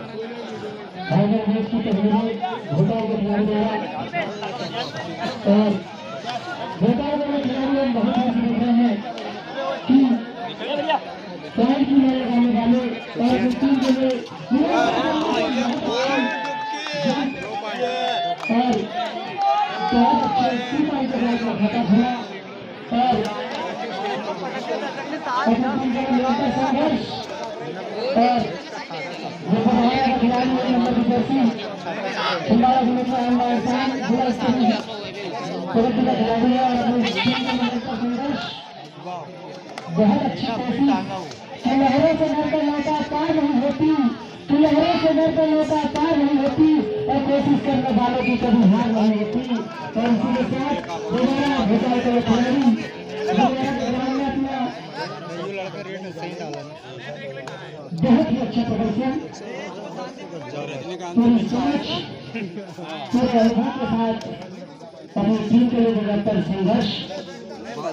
Final match की तस्वीरें भोपाल के खिलाड़ी द्वारा और भोपाल के खिलाड़ी हम बहुत ही देख रहे हैं कि पॉइंट की लड़ाई लगाने वाले और टीम के लिए और बहुत अच्छे टीम आई का खाता खुला और संघर्ष और खिलाड़ी नंबर की छिंदवाड़ा जिले का जिला स्तरीय कबड्डी का खिलाड़ी है और संघर्ष बहुत अच्छी लहरों से डरकर नौका पार नहीं होती, लहरों से डरकर नौका पार नहीं होती और कोशिश करने वालों की कभी हार नहीं होती। और इसी के साथ दोबारा भोपाल के खिलाड़ी बहुत ही अच्छा प्रदर्शन पूरी सोच पूरे अनुभव के साथ अपनी टीम के लिए निरंतर संघर्ष और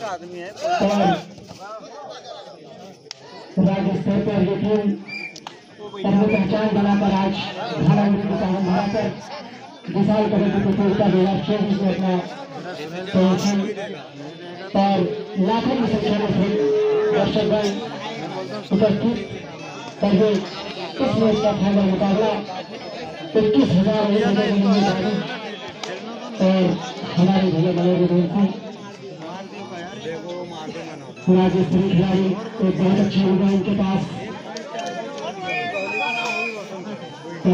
राज्य स्तर पर ये टीम अपनी पहचान बनाकर आज भालामुड़ी को हराकर विशाल कबड्डी प्रतियोगिता 2024 में अपना प्रदर्शन और लाखों की संख्या में दर्शकगण उपस्थित करके इस मैच का फाइनल मुकाबला 21,000 और हमारे भैया बने दोस्ती राज्य स्तरीय खिलाड़ी एक बहुत अच्छे अनुभव इनके पास और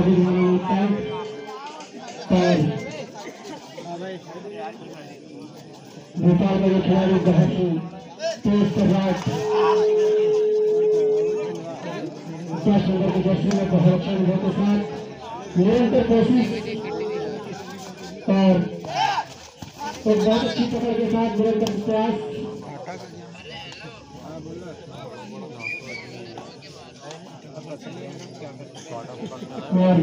भोपाल में ये खिलाड़ी बहुत ही तेज तर्रार क्या सुंदर की जर्सी में बहुत अच्छे अनुभव के साथ निरंतर कोशिश और एक बहुत अच्छी पकड़ के साथ निरंतर प्रयास और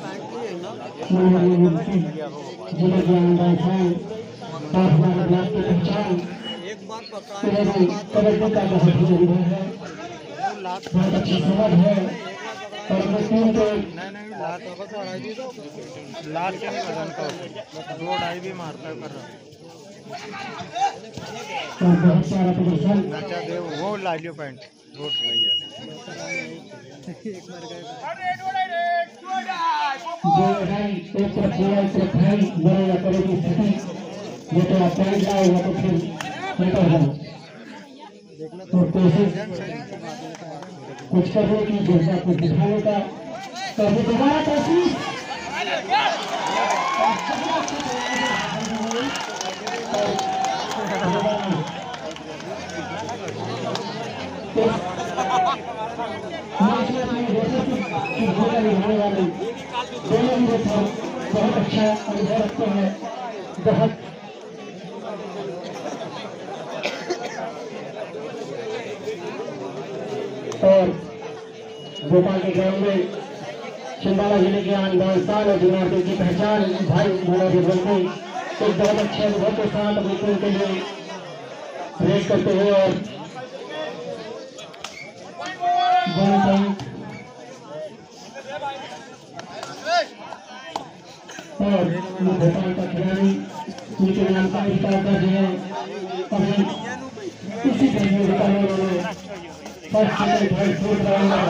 जिले के अंदर हमारे ब्लॉक की पहचान कबड्डी का बहुत ही अनुभव है, बहुत अच्छी समझ है और टीम को लाल के नहीं बदन का 2-2.5 भी मारता है कर और बहुत सारा प्रदर्शन अच्छा दे वो ला लियो पॉइंट रोड एक तरफ भाई बड़े करे की स्थिति ये तो आप पॉइंट लाएगा तो फिर निकल जाओ तो कोशिश कुछ करने की जैसा कुछ दिखाने का तो दोबारा कोशिश बहुत अच्छा अनुभव रखते हैं बहुत और भोपाल के ग्राउंड में छिंदवाड़ा जिले के आनबान और जुनारपुर की पहचान भाई मनोज बंदी एक बहुत अच्छे अनुभव के साथ अपनी टीम के लिए रेस करते हुए और भोपाल का खिलाड़ी उनके नाम का विस्तार कर दिया अभी इसी प्रतियोगिता में उन्होंने first second third fourth round में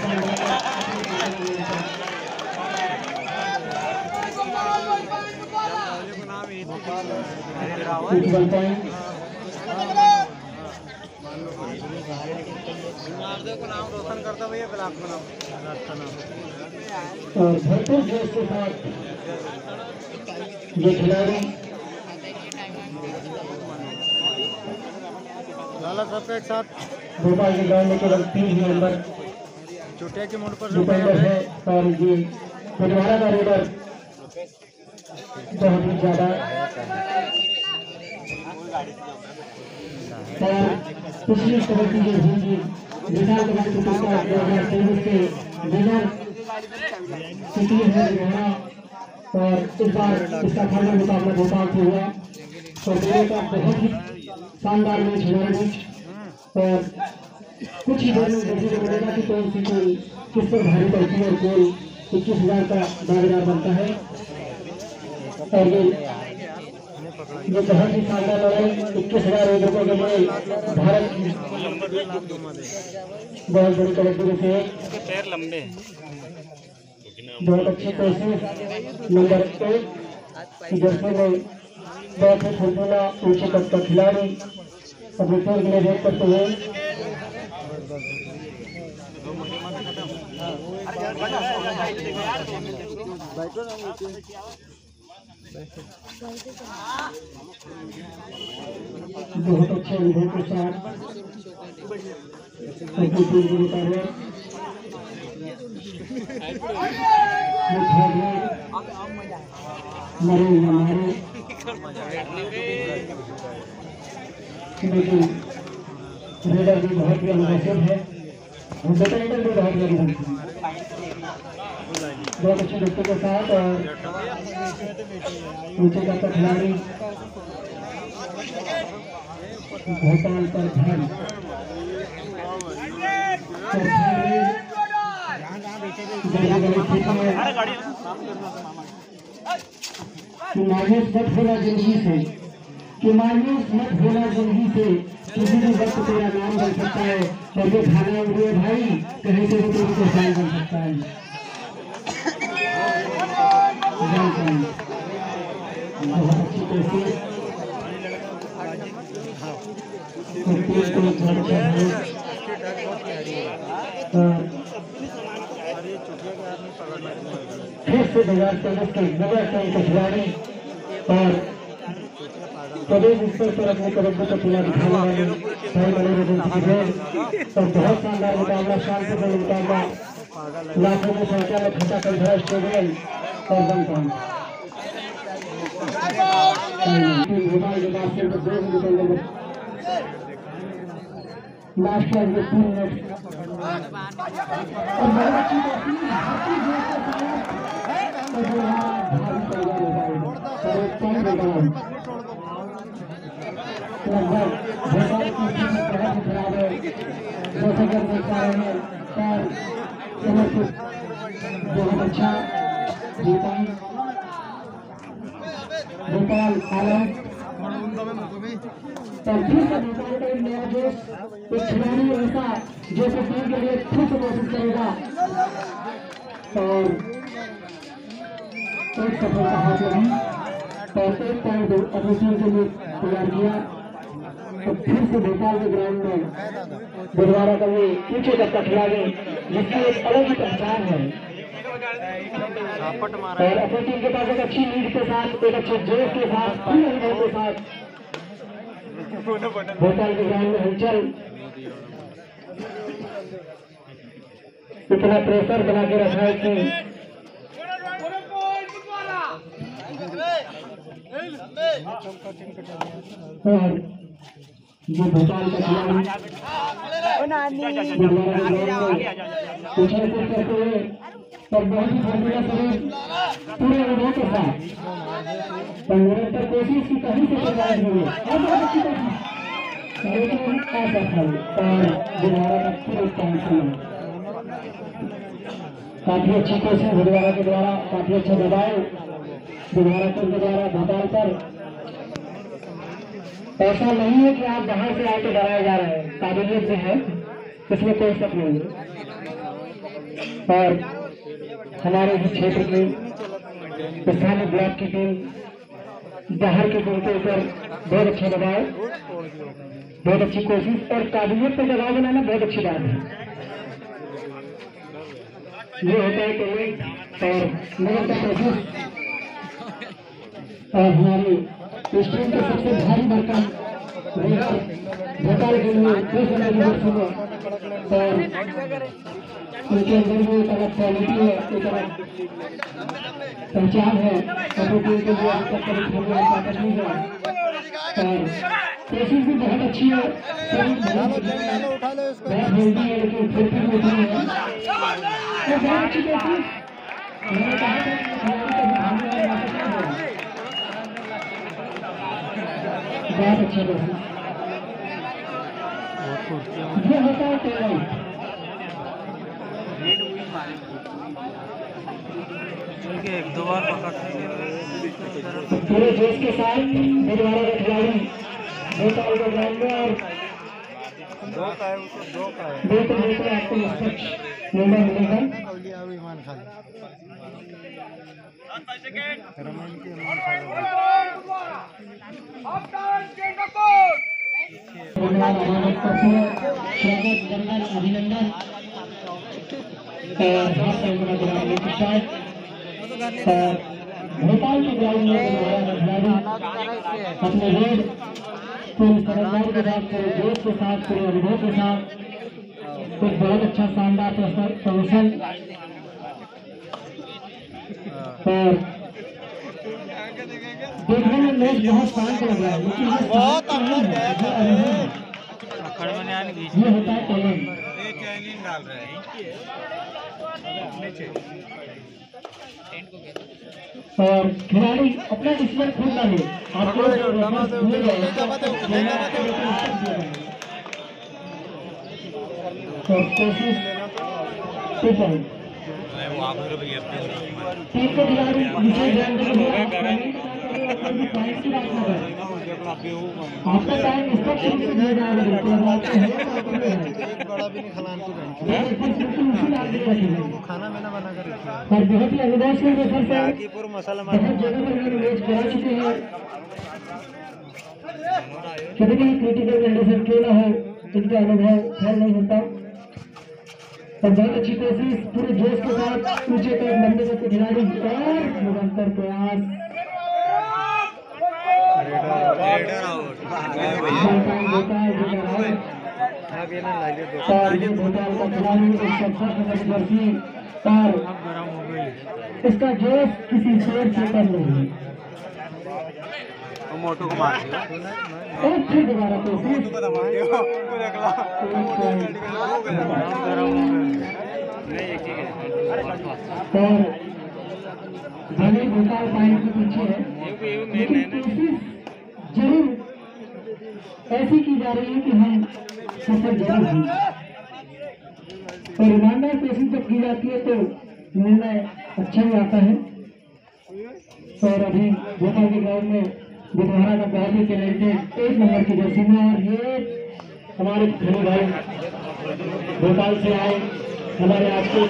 नाम रोशन करता भैया ब्लॉक में और भरपूर जोश के साथ ये खिलाड़ी लाला सबका एक साथ भोपाल के ग्राउंड में केवल 3 नंबर चोटिया के मोड़ पर डिफेंडर है और ये पिछवाड़ा का रेडर बहुत ही ज्यादा पिछली कबड्डी के विशाल कबड्डी प्रतियोगिता 2023 के विनर सिटी है बिहार और इस बार इसका फाइनल मुकाबला भोपाल से हुआ तो दोनों का बहुत ही शानदार मैच हमारे बीच और कुछ ही देर में देखने को मिलेगा कि कौन सी टीम किस पर भारी पड़ती है और कौन 21,000 का दावेदार बनता है। और ये बहुत ही शानदार लड़ाई 21,000 रुपये के लिए भारत बहुत बड़ी कबड्डी से पैर लंबे बहुत अच्छी कोशिश नंबर 1 जैसे में बहुत ही फुलफुला ऊंचे कद का खिलाड़ी अपने खेल के लिए वेट करते हुए बहुत अच्छे अनुभव के साथ अपनी टीम को उतारे मरे हमारे लेकिन रेडर भी बहुत ही अनुभव है और डिफेंडर भी बहुत ही अनुभव है बहुत अच्छे दोस्तों के साथ और ऊंचे का खिलाड़ी भोपाल पर ध्यान मायूस मत होना जिंदगी से कि मायूस मत होना जिंदगी से किसी भी वक्त तेरा नाम बन सकता है और ये खाना हुए भाई कहीं से भी तेरी पहचान बन सकता है। बहुत अच्छी कोशिश फिर से 2023 के नगर के खिलाड़ी और प्रदेश स्तर पर अपने कबड्डी का पूरा दिखाने वाले भाई मनोरंजन और बहुत शानदार मुकाबला, शांतिपूर्ण मुकाबला, लाखों की संख्या में खटा कर भरा स्टेडियम और बनता लास्ट टाइम 3 मिनट और बहुत अच्छी लगभग भोपाल की टीम बहुत खराब है। जैसा कि देख पा रहे हैं पर समर्पित बहुत अच्छा भोपाल आलम और फिर से भोपाल का एक नया जोश, एक खिलाड़ी ऐसा जो टीम के लिए फिर से कोशिश करेगा और एक सफलता हासिल हुई और 1 पॉइंट अपनी टीम के लिए तैयार किया। तो फिर से भोपाल के ग्राउंड में बुधवार का ये ऊंचे कद का खिलाड़ी जिसकी एक अलग ही पहचान है और अपनी टीम के पास एक अच्छी लीड के साथ, एक अच्छे जोश के साथ, पूरे अनुभव के साथ भोपाल के ग्राउंड में हलचल, इतना प्रेशर बना के रखा है कि और ये भोपाल का खिलाड़ी करते हुए और बहुत ही फॉर्मूला शरीर पूरे अनुभव के साथ निरंतर कोशिश की कहीं से शिकायत हुई और बहुत अच्छी कोशिश लेकिन असफल और बुधवारा का फिर टेंशन काफी अच्छी कोशिश बुधवारा के द्वारा, काफी अच्छा दबाव बुधवारा के द्वारा भोपाल पर। ऐसा नहीं है कि आप बाहर से आके डराए जा रहे हैं, काबिलियत भी है, इसमें कोई शक नहीं है। और हमारे ही क्षेत्र की स्थानीय ब्लॉक की टीम बाहर के टीम के ऊपर बहुत अच्छा दबाव, बहुत अच्छी कोशिश और काबिलियत पर दबाव बनाना बहुत अच्छी बात है। ये होता है कि और निरंतर कोशिश और हमारी इस टीम के सबसे भारी भरकम भोपाल के लिए और उनके अंदर भी एक अलग क्वालिटी है, एक अलग पहचान है अपनी टीम के लिए ताकत नहीं है और कोशिश भी बहुत अच्छी है, बहुत हेल्दी है लेकिन फिर भी होती है बहुत अच्छी कोशिश। मैंने कहा बहुत अच्छा ये होता है टेबल। एक दो बार पकड़ते पूरे जोश के साथ बुधवारा का खिलाड़ी भोपाल के ग्राउंड में और दो का है दो को लेकर आपको निष्पक्ष निर्णय मिलेगा। ईमान खाली अभिनंदन भोपाल के ग्राउंड में अपने रेड पूरी सरकार के साथ पूरे जोश के साथ पूरे अनुभव के साथ एक बहुत अच्छा शानदार प्रदर्शन और देखने में मैच बहुत शांत लग रहा है लेकिन बहुत ये होता है टैलेंट। डाल रहे हैं और खिलाड़ी अपना डिसीजन खुद ना ले आपको कोशिश टीम के खिलाड़ी विशेष ध्यान देंगे आपका टाइम स्पष्ट रूप से दिया जाएगा बड़ा भी नहीं खिलान की खाना मैंने बना कर रखा और बहुत ही अनुभव से रेफर से हाजीपुर मसाला बहुत जगह पर मैंने मैच करा चुके हैं कभी कभी क्रिटिकल कंडीशन क्यों ना हो इनका अनुभव ख्याल नहीं होता और बहुत अच्छी कोशिश पूरे जोश के साथ ऊंचे तक लंबे तक खिलाड़ी और निरंतर प्रयास इसका जोश किसी शेर से कम नहीं। मोटू को मार एक फिर दोबारा कोशिश और भले भोपाल पॉइंट के पीछे है लेकिन कोशिश जरूर ऐसी की जा रही है कि हम सफल जरूर हों और ईमानदार कोशिश जब की जाती है तो निर्णय अच्छा ही आता है। और अभी भोपाल के ग्राउंड में बुधवारा का बहुत ही टैलेंटेड 1 नंबर की जर्सी में और ये हमारे धनी भाई भोपाल से आए हमारे आज के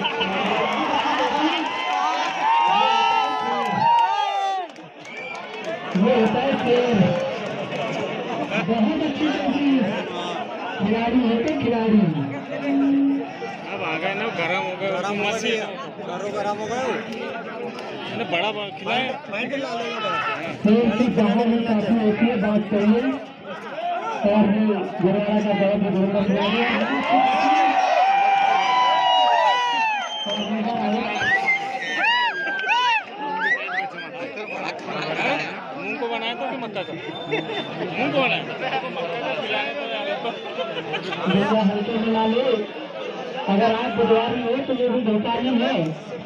ये होता है शेर बहुत अच्छी खिलाड़ी होते खिलाड़ी अब आ गए ना गरम हो गए गरम हो गए बड़ा खिलाए शेर की जहाँ में काफी होती है बात करिए और गुरुवारा का बहुत धन्यवाद मुंह को बनाया तो कि मक्का का मुंह को बनाया हल्के मिला ले अगर आप बुधवारी हो तो ये भी धोखाधड़ी है।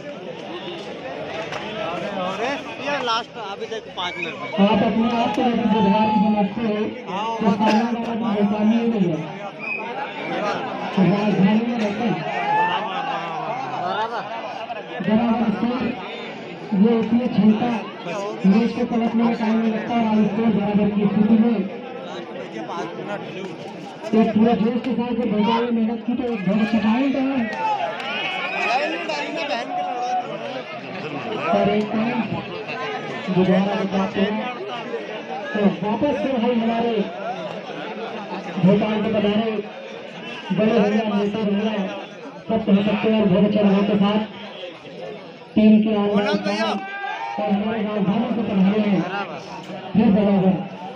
लास्ट अभी तक 5 मिनट आप अपने आप को यदि बुधवारी समझते हो तो सामने वाला भी धोखाधड़ी ही नहीं है राजधानी में रहते हैं ये इसलिए क्षमता मैच को पलटने में टाइम नहीं लगता और स्कोर बराबर की स्थिति में एक पूरे जोश के साथ जब भोपाल में मेहनत की तो एक बहुत अच्छा टाइम है और एक टाइम दोबारा बताते हैं तो वापस से भाई हमारे भोपाल के बधारे बड़े भैया नेता भैया सब कह सकते हैं और बहुत अच्छे रहा के साथ टीम के आने और हमारे राजधानी को पढ़ाने में फिर बराबर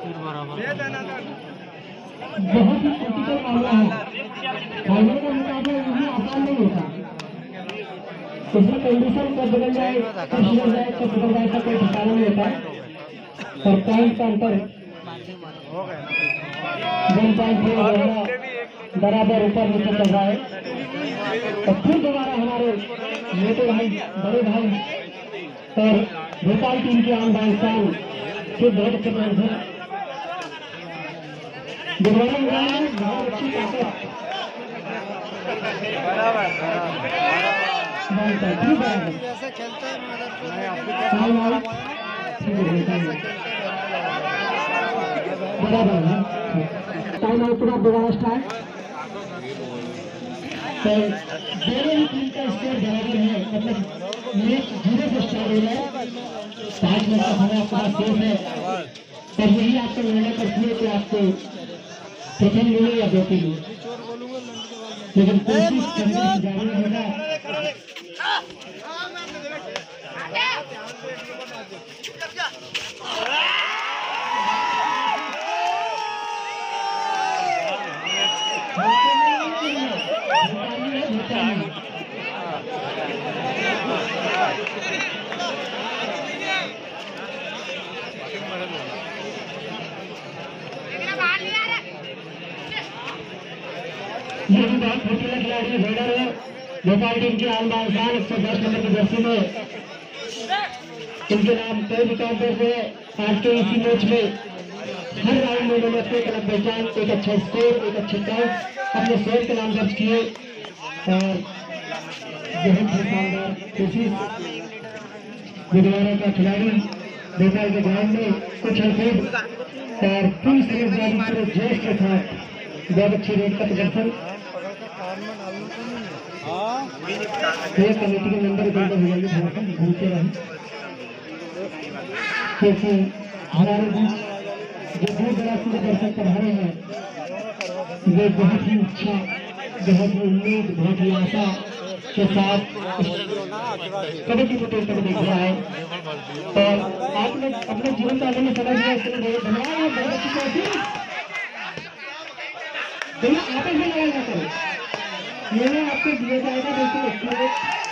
बहुत ही क्रिटिकल मामला है फाइनल का मुकाबला यही आसान नहीं होता इसमें कंडीशन कब बदल जाए कब बदल जाए कब बदल जाए का कोई ठिकाना नहीं होता और पॉइंट का अंतर 1 पॉइंट बराबर ऊपर नीचे चल रहा है और फिर दोबारा हमारे नेता भाई बड़े भाई और भोपाल टीम के आम बाइसान फिर बहुत अच्छे प्रदर्शन दोबारा लगाना बहुत अच्छी ताकत बराबर ऐसे खेलते हैं बराबर टाइम आउट का दोबारा स्टार्ट। तो दोनों ही टीम का स्कोर बराबर है, मतलब मैच 0 से स्टार्ट हो रहा है। 5 मिनट का समय आपके पास शेष है और यही आपका निर्णय करती है कि आपको प्रथम मिले या द्वितीय मिले, लेकिन कोशिश करने की जारी रहेगा। ये भी बहुत फुर्तीला खिलाड़ी वेडर है, भोपाल टीम के आलमान खान 110 नंबर की जर्सी में इनके नाम कई रिकॉर्ड हुए। आज के इसी मैच में हर राउंड में उन्होंने अपने कलम पहचान, एक अच्छा स्कोर, एक अच्छे पॉइंट अपने शहर के नाम दर्ज किए और बहुत ही शानदार कोशिश बुधवार का खिलाड़ी भोपाल के ग्राउंड में कुछ हल्कूद और पूरी सीरीज पूरे जोश के साथ बहुत अच्छी रेट का प्रदर्शन। ये कमेटी के मेंबर घूमते रहे क्योंकि हमारे बीच जो दूर दराज से दर्शक कर रहे हैं वे बहुत ही अच्छा, बहुत ही उम्मीद, बहुत ही आशा के साथ कबड्डी को तोड़कर देख रहा है और आपने अपने जीवन का आनंद समझ लिया। इसके लिए धन्यवाद। बहुत अच्छी कोशिश भैया, आपस में लड़ाई ना करें, निर्णय आपको दिया जाएगा। बिल्कुल आपस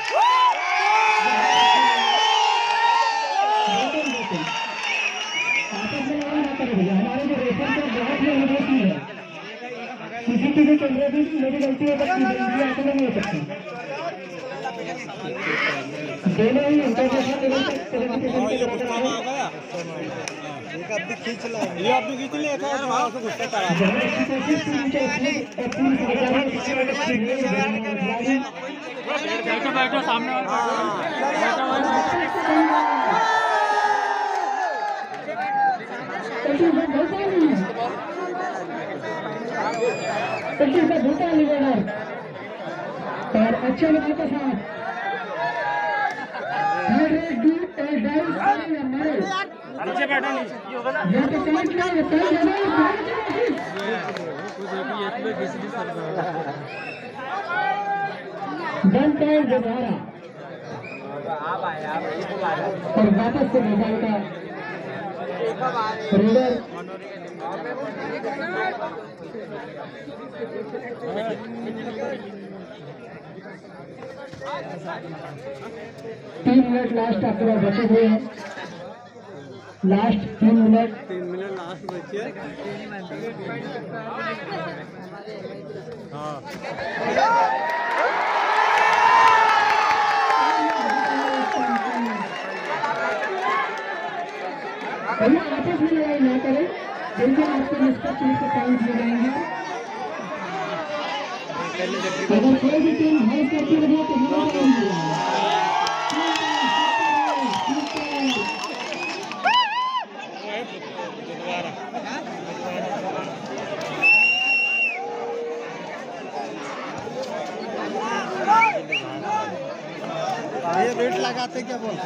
में लड़ाई ना करें भैया। हमारे जो रेफर से बहुत ही अनुभवी है, सीसीटीवी कैमरे भी मेरी गलती है आंखों में नहीं हो सकती। दोनों ही इंटरनेशनल लेवल खींच ले बैठो सामने और अच्छे लोगों के साथ नीचे बैठो दोबारा और वापस से भोपाल का रेडर तीन मिनट लास्ट आपके पास बचे हुए हैं। लास्ट 3 मिनट लास्ट बचे। आपस में लड़ाई ना करें, बिल्कुल आपको निष्पक्ष रूप से पॉइंट दिए जाएंगे। अगर कोई भी टीम हाउस करती रही तो ये वेट लगाते क्या बोल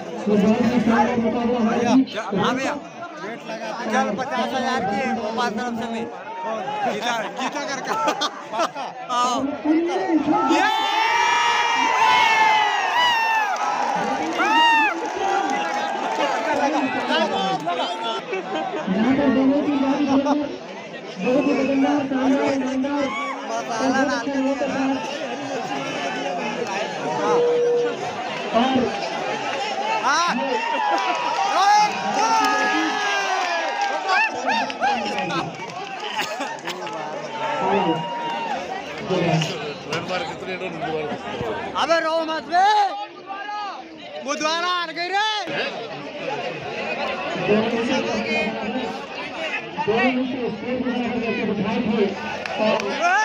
वेट लगाते 50,000 की भोपाल तरफ से में गीता करके अबे रो मत बे बुधवार आ गई रे दोनों मित्र स्टेज पर जैसे बिठाए थे और